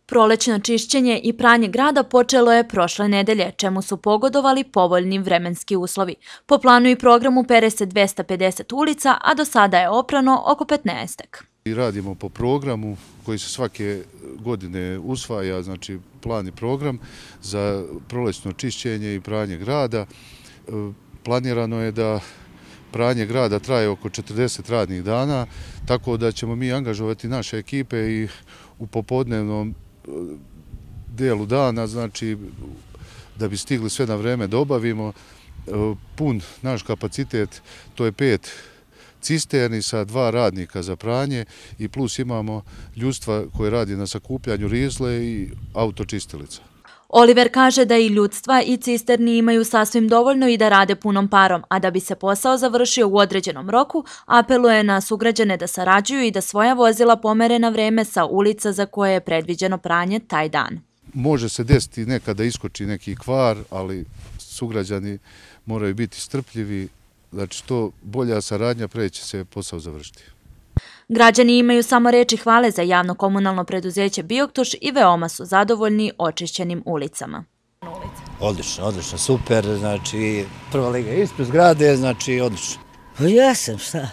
Prolećno čišćenje i pranje grada počelo je prošle nedelje, čemu su pogodovali povoljni vremenski uslovi. Po planu i programu pere se 250 ulica, a do sada je oprano oko 15-ak. Radimo po programu koji se svake godine usvaja, znači plan i program za prolećno čišćenje i pranje grada. Planirano je da pranje grada traje oko 40 radnih dana, tako da ćemo mi angažovati naše ekipe i u popodnevnom dijelu dana, znači da bi stigli sve na vreme da obavimo pun naš kapacitet, to je 5 cisterni sa 2 radnika za pranje i plus imamo ljudstva koje radi na sakupljanju rizle i autočistilica. Oliver kaže da i ljudstva i cisterni imaju sasvim dovoljno i da rade punom parom, a da bi se posao završio u određenom roku, apeluje na sugrađane da sarađuju i da svoja vozila pomere na vreme sa ulica za koje je predviđeno pranje taj dan. Može se desiti nekada iskoči neki kvar, ali sugrađani moraju biti strpljivi, znači što bolja saradnja pre će se posao završiti. Građani imaju samo reči hvale za javno komunalno preduzeće Bioktuš i veoma su zadovoljni očišćenim ulicama. Odlično, super, znači prva liga ispred zgrade, znači odlično. Jesam, šta?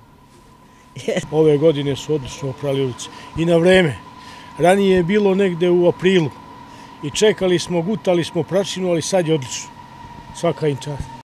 Ove godine su odlično oprali ulice i na vreme. Ranije je bilo negde u aprilu i čekali smo, gutali smo prašinu, ali sad je odlično. Svaka im čast.